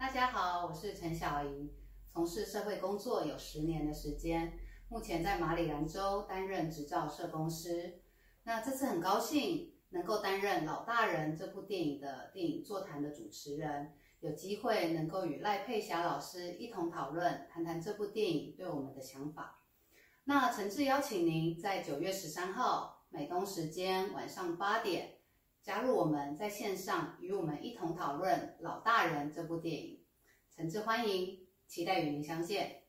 大家好，我是陈小莹，从事社会工作有10年的时间，目前在马里兰州担任执照社工师。那这次很高兴能够担任《老大人》这部电影的电影座谈的主持人，有机会能够与赖佩霞老师一同讨论，谈谈这部电影对我们的想法。那诚挚邀请您在9月13号美东时间晚上8点。加入我们在线上与我们一同讨论《老大人》这部电影，诚挚欢迎，期待与您相见。